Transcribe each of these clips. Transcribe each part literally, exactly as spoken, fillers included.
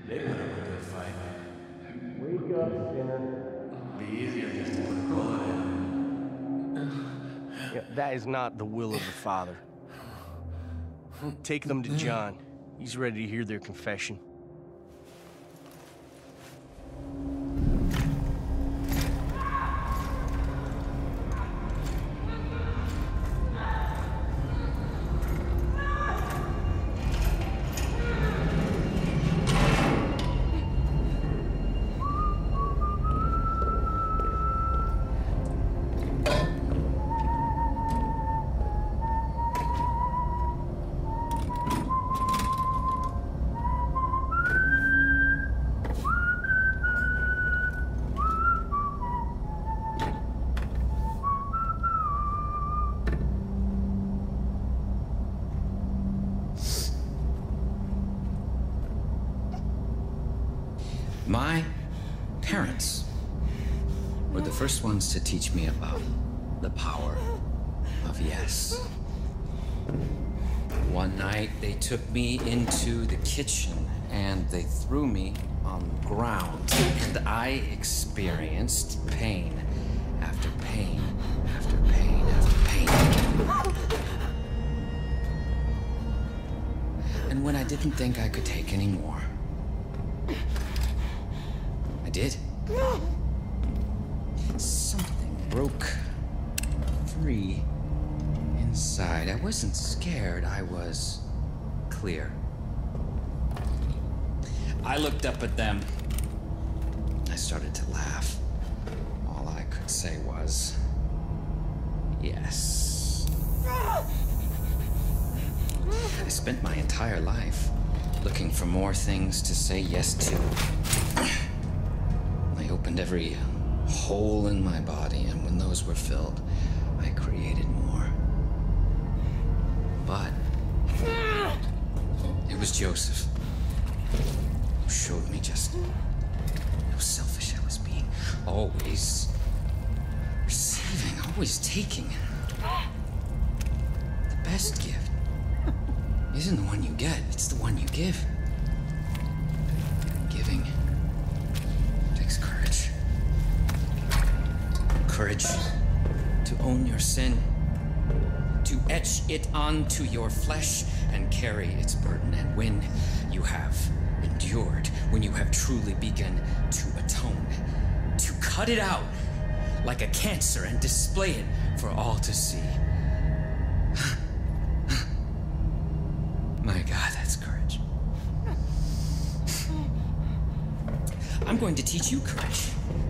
They put up a good fight. Wake up, Spinner. Be easier just to put a bullet in. Yeah, that is not the will of the Father. Take them to John. He's ready to hear their confession. My parents were the first ones to teach me about the power of yes. One night, they took me into the kitchen and they threw me on the ground, and I experienced pain after pain after pain after pain. And when I didn't think I could take any more, I did. Something broke free inside. I wasn't scared, I was clear. I looked up at them. I started to laugh. All I could say was, yes. I spent my entire life looking for more things to say yes to. I opened every hole in my body, and when those were filled, I created more. But it was Joseph who showed me just how selfish I was being. Always receiving, always taking. The best gift isn't the one you get, it's the one you give. Giving takes courage. Courage to own your sin, to etch it onto your flesh and carry its burden. And when you have endured, when you have truly begun to atone, to cut it out like a cancer and display it for all to see. My God, that's courage. I'm going to teach you courage.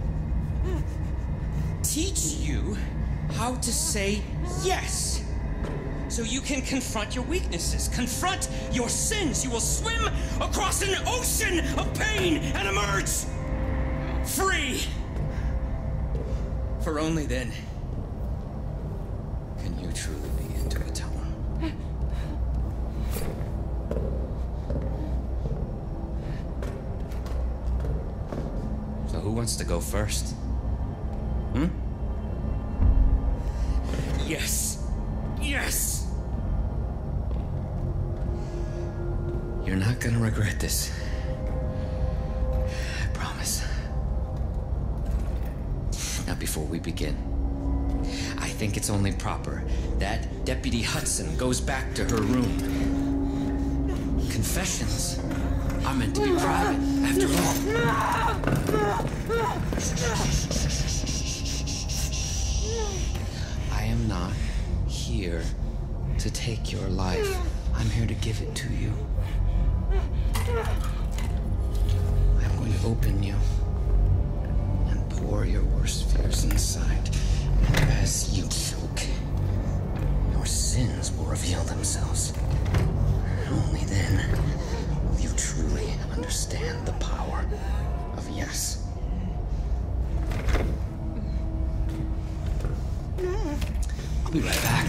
Teach you how to say yes, so you can confront your weaknesses, confront your sins. You will swim across an ocean of pain and emerge free. For only then can you truly begin to atone. So who wants to go first? Hmm? Yes. Yes! You're not gonna regret this. I promise. Now, before we begin, I think it's only proper that Deputy Hudson goes back to her room. Confessions are meant to be private, after all. I am not here to take your life. I'm here to give it to you. I'm going to open you and pour your worst fears inside. And as you choke, your sins will reveal themselves. Only then will you truly understand the power of yes. I'll be right back.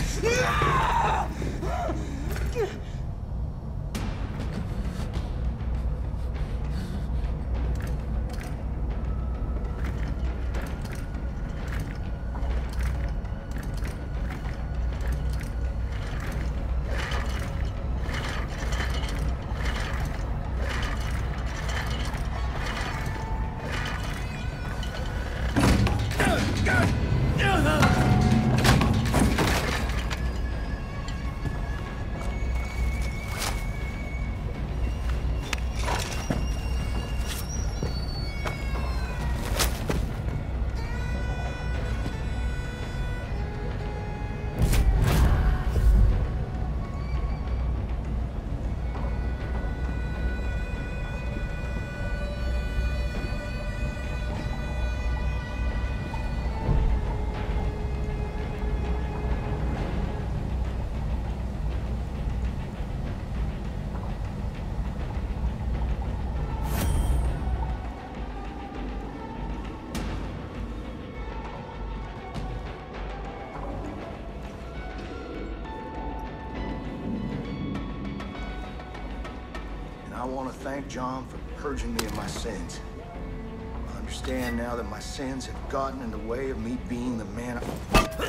I want to thank John for purging me of my sins. I understand now that my sins have gotten in the way of me being the man I...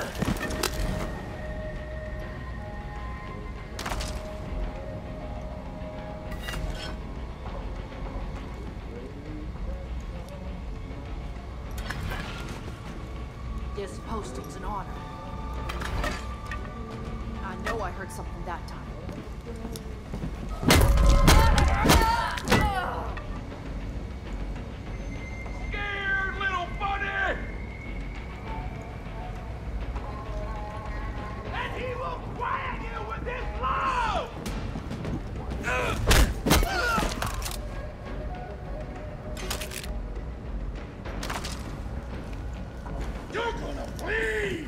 This posting's an honor. I know I heard something that time. Scared little bunny! And he will quiet you with his love! You're gonna bleed!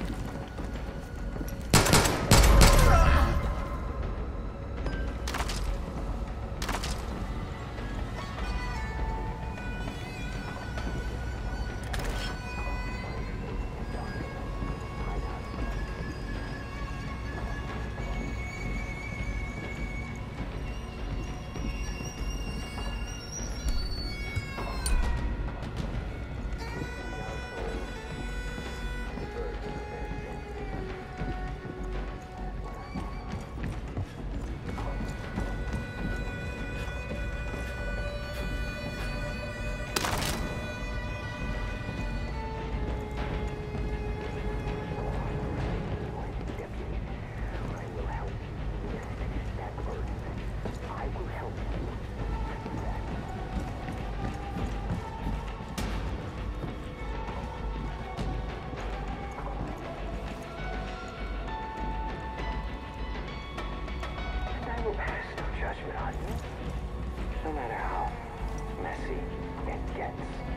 Judgment on you, no matter how messy it gets.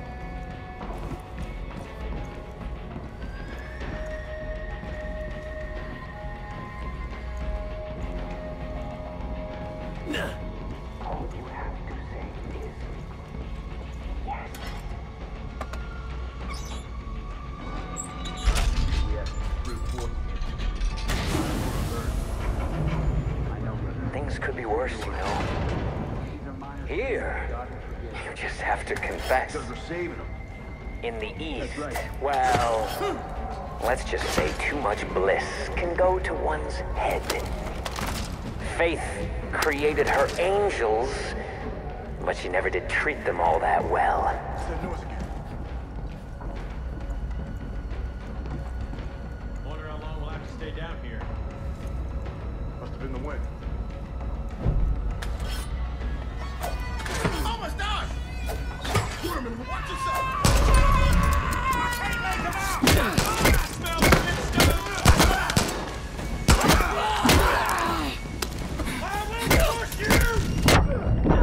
All you have to say is yes. We have report. Things could be worse, you know. Here, you just have to confess. Because we're saving them. In the East, That's right. well, let's just say too much bliss can go to one's head. Faith created her angels, but she never did treat them all that well. What's that noise again? Wonder how long we'll have to stay down here. Must have been the wind. Almost done! Watch yourself! I can't make him out! I smell the I will push you!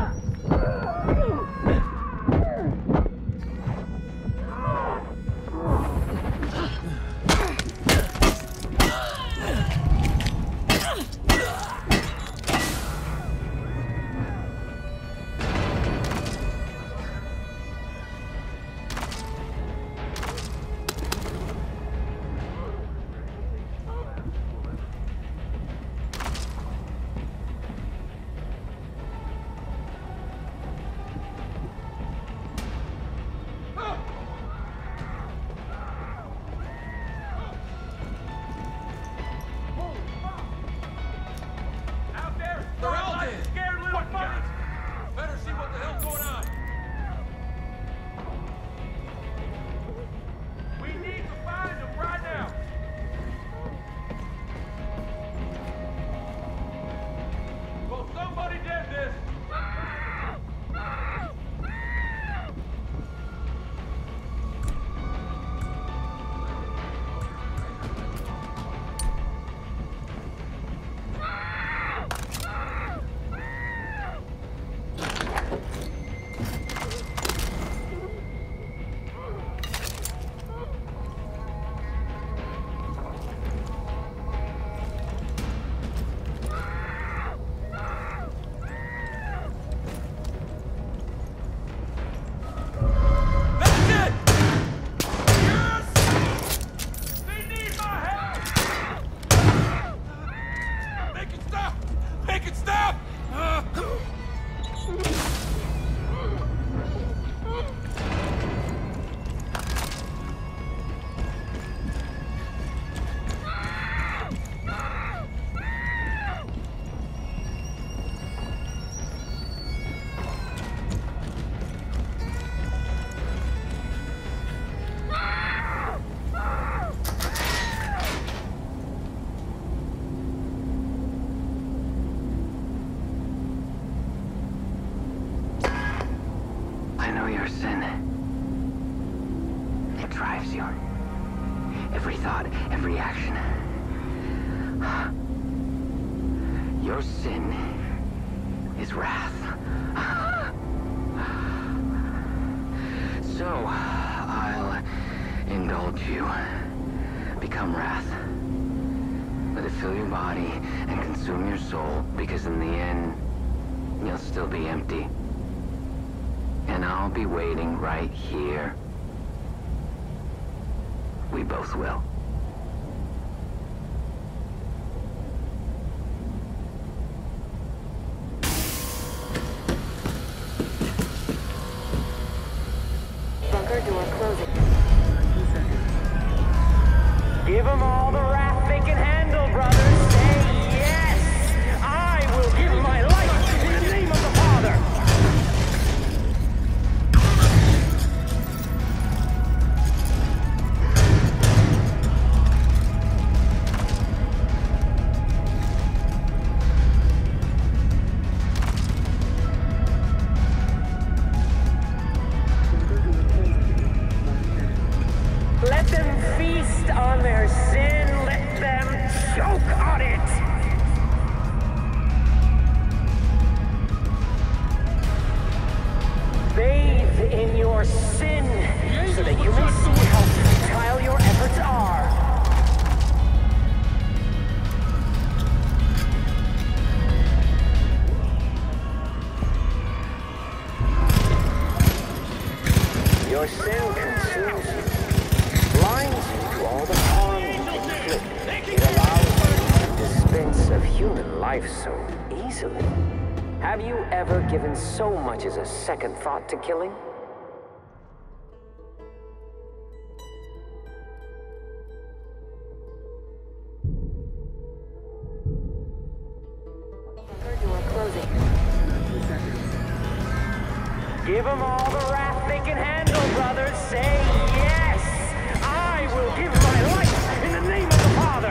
Your sin. It drives you. Every thought, every action. Your sin is wrath. So, I'll indulge you. Become wrath. Let it fill your body and consume your soul, because in the end, you'll still be empty. And I'll be waiting right here. We both will. Bunker door closing. Give them all the wrath they can handle, brothers. Say yes! I will give my life in the name of the Father! Let them feast on their sin. Let them choke on it. Bathe in your sin so that you may see how futile your efforts are. Your sin consumes you, blinds you to all the harm you inflict. It allows you to dispense of human life so easily. Have you ever given so much as a second thought to killing? Door closing. Give them all the wrath they can handle, brothers. Say yes! I will give my life in the name of the Father!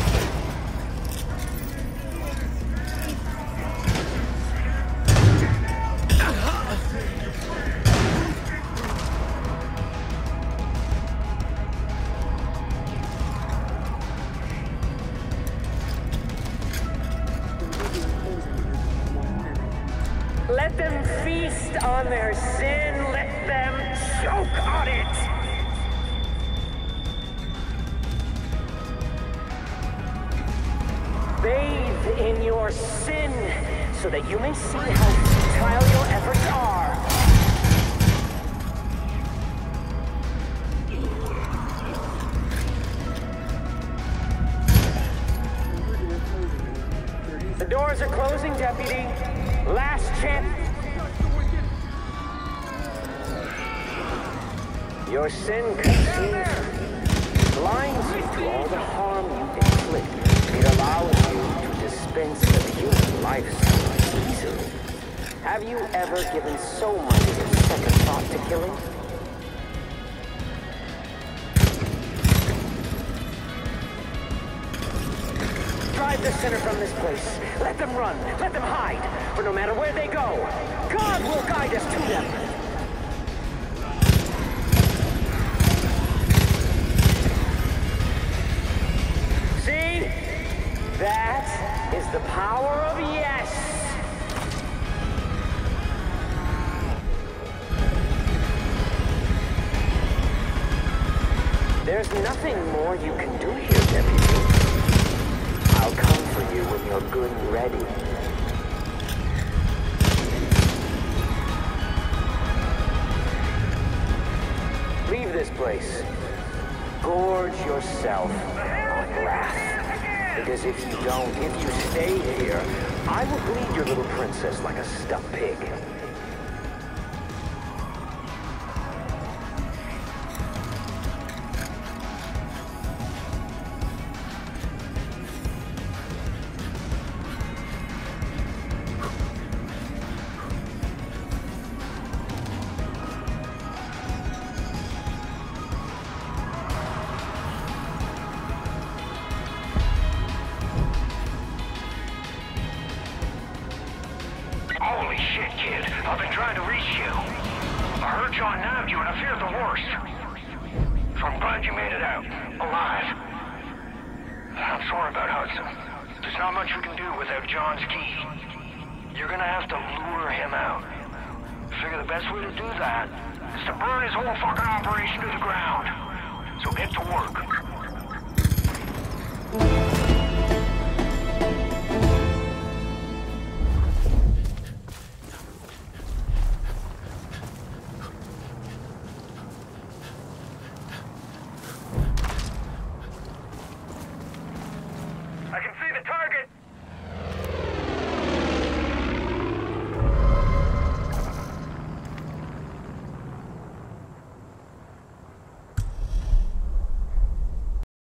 Let them feast on their sin. Let them choke on it. Bathe in your sin so that you may see how futile your efforts are. The doors are closing, Deputy. Last chance. Your sin consumes you, blinds you to all the harm you inflict. It allows you to dispense of human life so easily. Have you ever given so much as a second thought to killing? Drive the sinner from this place. Let them run. Let them hide. For no matter where they go, God will guide us to them. See? That is the power of yes. There's nothing more you can do here, Deputy. I'll come for you when you're good and ready. Leave this place. Gorge yourself on wrath. Because if you don't, if you stay here, I will bleed your little princess like a stuck pig. Holy shit, kid. John nabbed you, and I feared the worst. So I'm glad you made it out, alive. I'm sorry about Hudson. There's not much we can do without John's key. You're gonna have to lure him out. I figure the best way to do that is to burn his whole fucking operation to the ground. So get to work.